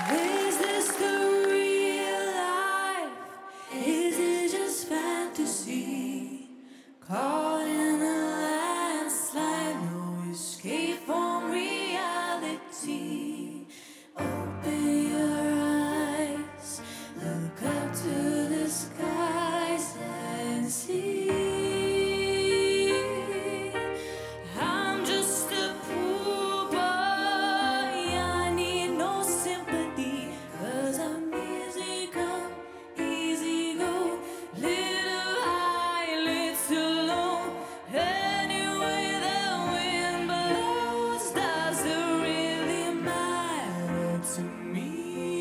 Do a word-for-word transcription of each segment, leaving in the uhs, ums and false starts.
Is this the real life? Is it just fantasy? Caught in a landslide, no escape from reality. Open your eyes, look up to the skies and see. I'm just a poor boy, I need no sympathy, 'cause I'm easy come, easy go, little high, little low. Anyway the wind blows, does it really matter to me,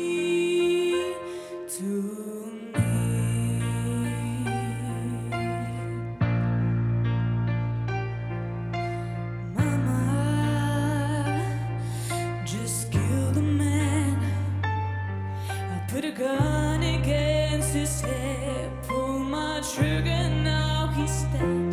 to me? Mama, just kill the man. I put a gun against his head, pull my trigger, now he's dead.